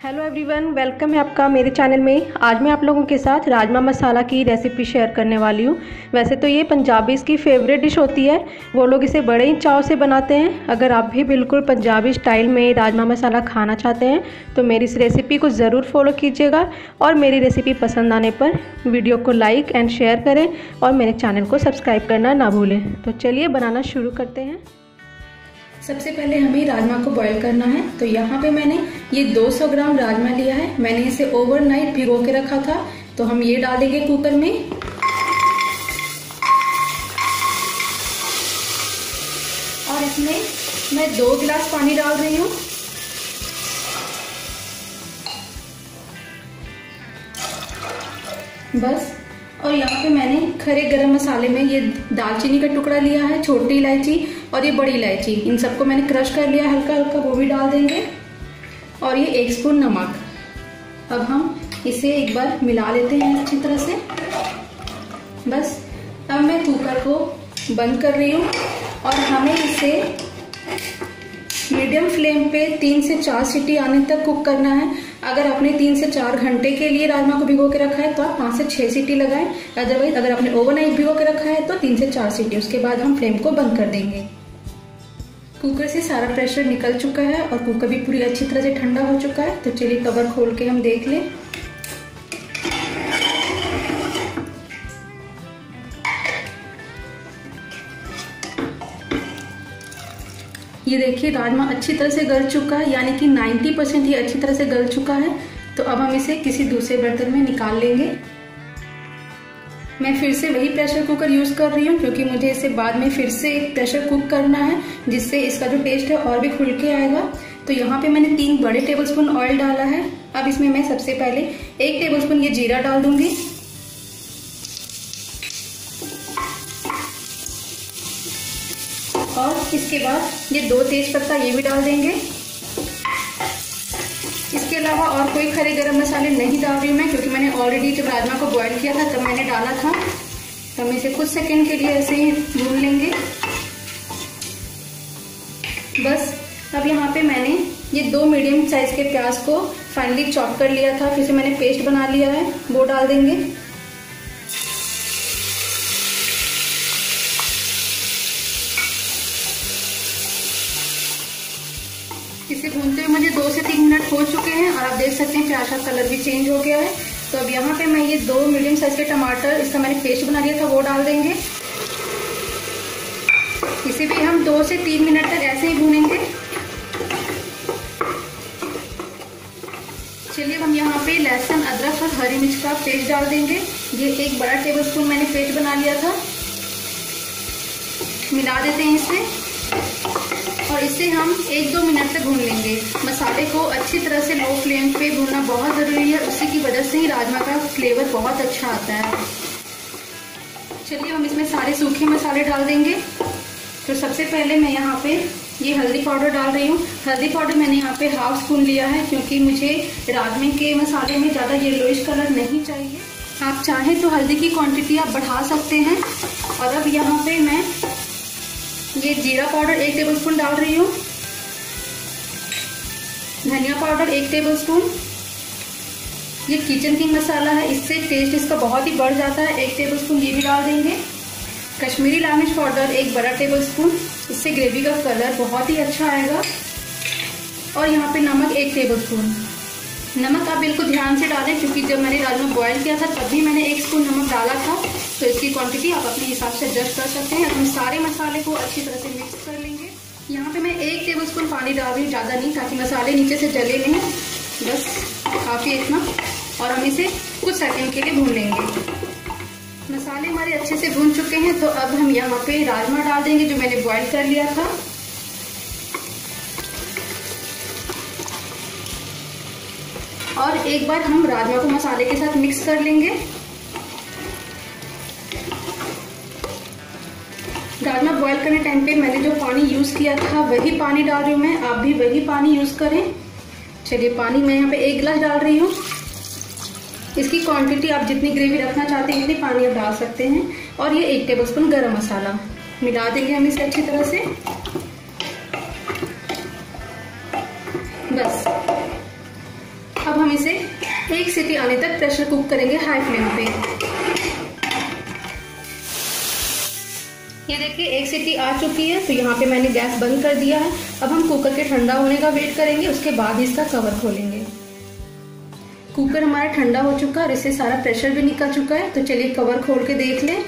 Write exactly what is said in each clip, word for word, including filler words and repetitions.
Hello everyone, welcome है आपका मेरे चैनल में। आज मैं आप लोगों के साथ राजमा मसाला की रेसिपी शेयर करने वाली हूँ। वैसे तो ये पंजाबीज़ की फेवरेट डिश होती है, वो लोग इसे बड़े ही चाव से बनाते हैं। अगर आप भी बिल्कुल पंजाबी स्टाइल में राजमा मसाला खाना चाहते हैं तो मेरी इस रेसिपी को ज़रूर फॉलो कीजिएगा और मेरी रेसिपी पसंद आने पर वीडियो को लाइक एंड शेयर करें और मेरे चैनल को सब्सक्राइब करना ना भूलें। तो चलिए बनाना शुरू करते हैं। सबसे पहले हमें राजमा को बॉईल करना है। तो यहाँ पे मैंने ये दो सौ ग्राम राजमा लिया है। मैंने इसे ओवरनाइट भिगो के रखा था। तो हम ये डाल देंगे कुकर में और इसमें मैं दो गिलास पानी डाल रही हूँ। बस। और यहाँ पे मैंने खड़े गरम मसाले में ये दालचीनी का टुकड़ा लिया है, छोटी इलायची और ये बड़ी इलायची, इन सबको मैंने क्रश कर लिया हल्का हल्का, वो भी डाल देंगे। और ये एक स्पून नमक। अब हम इसे एक बार मिला लेते हैं अच्छी तरह से। बस। अब मैं कुकर को बंद कर रही हूँ और हमें इसे मीडियम फ्लेम पे तीन से चार सीटी आने तक कुक करना है। अगर आपने तीन से चार घंटे के लिए राजमा को भिगो के रखा है तो आप पाँच से छह सीटी लगाएं। अदरवाइज अगर आपने ओवरनाइट भिगो के रखा है तो तीन से चार सीटी, उसके बाद हम फ्लेम को बंद कर देंगे। कुकर से सारा प्रेशर निकल चुका है और कुकर भी पूरी अच्छी तरह से ठंडा हो चुका है। तो चलिए कवर खोल के हम देख लें। ये देखिए राजमा अच्छी तरह से गल चुका है, यानी कि नब्बे परसेंट ये अच्छी तरह से गल चुका है। तो अब हम इसे किसी दूसरे बर्तन में निकाल लेंगे। मैं फिर से वही प्रेशर कुकर यूज कर रही हूँ क्योंकि मुझे इसे बाद में फिर से एक प्रेशर कुक करना है, जिससे इसका जो टेस्ट है और भी खुल के आएगा। तो यहाँ पे मैंने तीन बड़े टेबलस्पून ऑयल डाला है। अब इसमें मैं सबसे पहले एक टेबलस्पून ये जीरा डाल दूंगी और इसके बाद ये दो तेज पत्ता ये भी डाल देंगे। इसके अलावा और कोई खड़े गरम मसाले नहीं डाल रही हूँ मैं, क्योंकि मैंने ऑलरेडी जब राजमा को बॉईल किया था तब मैंने डाला था। तो हम इसे कुछ सेकंड के लिए ऐसे ही भून लेंगे। बस। अब यहाँ पे मैंने ये दो मीडियम साइज के प्याज को फाइनली चॉप कर लिया था, फिर से मैंने पेस्ट बना लिया है, वो डाल देंगे। इसे भूनते हुए मुझे दो से तीन मिनट हो चुके हैं और आप देख सकते हैं प्याज का कलर भी चेंज हो गया है। तो अब यहाँ पे मैं ये दो मीडियम साइज के टमाटर, इसका मैंने पेस्ट बना लिया था, वो डाल देंगे। इसे भी हम दो से तीन मिनट तक ऐसे ही भूनेंगे। चलिए हम यहाँ पे लहसुन, अदरक और हरी मिर्च का पेस्ट डाल देंगे। ये एक बड़ा टेबल स्पून मैंने पेस्ट बना लिया था। मिला देते हैं इसे और इसे हम एक दो मिनट तक भून लेंगे। मसाले को अच्छी तरह से लो फ्लेम पे भूनना बहुत जरूरी है, उसी की वजह से ही राजमा का फ्लेवर बहुत अच्छा आता है। चलिए हम इसमें सारे सूखे मसाले डाल देंगे। तो सबसे पहले मैं यहाँ पे ये हल्दी पाउडर डाल रही हूँ। हल्दी पाउडर मैंने यहाँ पे हाफ स्पून लिया है, क्योंकि मुझे राजमे के मसाले में ज़्यादा येलोइश कलर नहीं चाहिए। आप चाहें तो हल्दी की क्वांटिटी आप बढ़ा सकते हैं। और अब यहाँ पे मैं ये जीरा पाउडर एक टेबलस्पून डाल रही हूँ, धनिया पाउडर एक टेबलस्पून, ये किचन किंग मसाला है, इससे टेस्ट इसका बहुत ही बढ़ जाता है, एक टेबलस्पून ये भी डाल देंगे। कश्मीरी लाल मिर्च पाउडर एक बड़ा टेबलस्पून, इससे ग्रेवी का कलर बहुत ही अच्छा आएगा। और यहाँ पे नमक एक टेबलस्पून। नमक आप बिल्कुल ध्यान से डालें, क्योंकि जब मैंने राजमा बॉईल किया था तब भी मैंने एक स्पून नमक डाला था। तो इसकी क्वांटिटी आप अपने हिसाब से एडजस्ट कर सकते हैं। हम सारे मसाले को अच्छी तरह से मिक्स कर लेंगे। यहाँ पे मैं एक टेबलस्पून पानी डाल रही हूँ, ज़्यादा नहीं, ताकि मसाले नीचे से जले नहीं। बस काफ़ी इतना। और हम इसे कुछ सेकंड के लिए भून लेंगे। मसाले हमारे अच्छे से भून चुके हैं। तो अब हम यहाँ पे राजमा डाल देंगे जो मैंने बॉईल कर लिया था। और एक बार हम राजमा को मसाले के साथ मिक्स कर लेंगे। राजमा बॉईल करने टाइम पे मैंने जो पानी यूज किया था वही पानी डाल रही हूँ मैं, आप भी वही पानी यूज करें। चलिए पानी मैं यहाँ पे एक गिलास डाल रही हूँ। इसकी क्वांटिटी आप जितनी ग्रेवी रखना चाहते हैं उतनी पानी आप डाल सकते हैं। और ये एक टेबलस्पून गरम मसाला मिला देंगे हम इसे अच्छी तरह से। बस इसे एक सीटी आने तक प्रेशर कुक करेंगे हाई फ्लेम पे। ये देखिए एक सीटी आ चुकी है, तो यहाँ पे मैंने गैस बंद कर दिया है। अब हम कुकर के ठंडा होने का वेट करेंगे, उसके बाद इसका कवर खोलेंगे। कुकर हमारा ठंडा हो चुका है और इससे सारा प्रेशर भी निकल चुका है। तो चलिए कवर खोल के देख लें।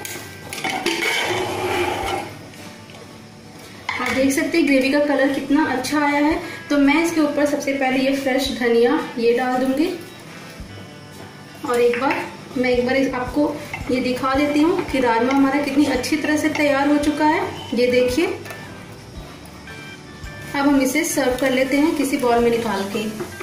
आप देख सकते हैं ग्रेवी का कलर कितना अच्छा आया है। तो मैं इसके ऊपर सबसे पहले ये फ्रेश धनिया ये डाल दूंगी और एक बार मैं एक बार आपको ये दिखा देती हूँ कि राजमा हमारा कितनी अच्छी तरह से तैयार हो चुका है। ये देखिए। अब हम इसे सर्व कर लेते हैं किसी बॉल में निकाल के।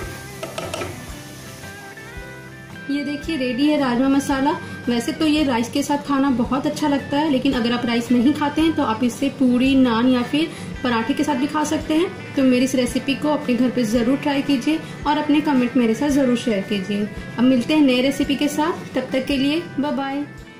ये देखिए रेडी है राजमा मसाला। वैसे तो ये राइस के साथ खाना बहुत अच्छा लगता है, लेकिन अगर आप राइस नहीं खाते हैं तो आप इससे पूरी, नान या फिर पराठे के साथ भी खा सकते हैं। तो मेरी इस रेसिपी को अपने घर पे जरूर ट्राई कीजिए और अपने कमेंट मेरे साथ जरूर शेयर कीजिए। अब मिलते हैं नए रेसिपी के साथ, तब तक के लिए बाय बाय।